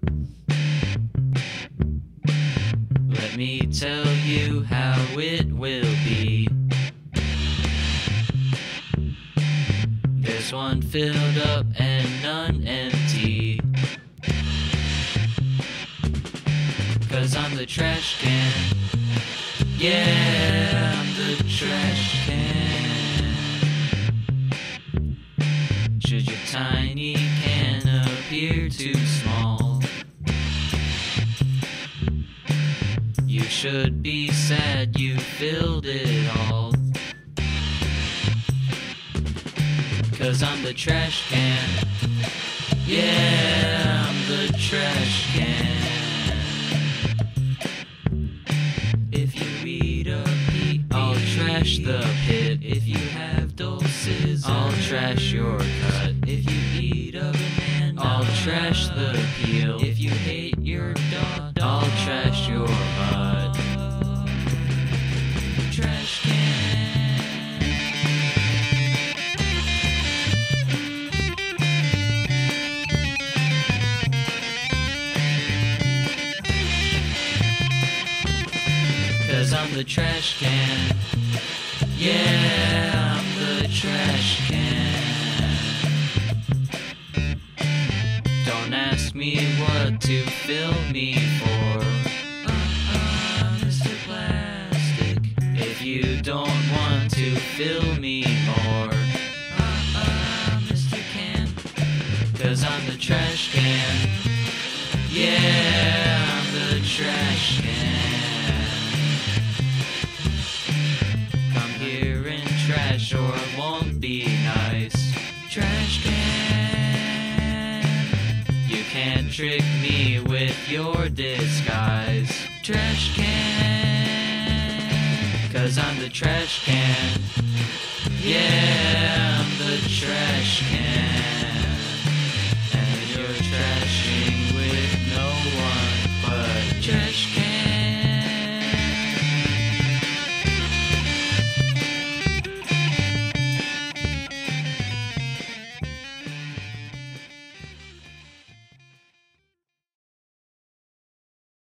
Let me tell you how it will be. There's one filled up and none empty. 'Cause I'm the trash can. Yeah, I'm the trash can. Should your tiny can appear too small, you should be sad you filled it all. 'Cause I'm the trash can. Yeah, I'm the trash can. If you read a Pete, I'll trash the pit. If you have doses, I'll trash your cut. If you eat a banana, I'll trash the peel. If you hate your dog, I'll trash your butt. Trash can. 'Cause I'm the trash can. Yeah, I'm the trash can. Don't ask me what to fill me for, Mr. Plastic. If you don't want to fill me more, Mr. Can. 'Cause I'm the trash can. Yeah, I'm the trash can. Trash or it won't be nice. Trash can. You can't trick me with your disguise. Trash can. 'Cause I'm the trash can. Yeah, I'm the trash can.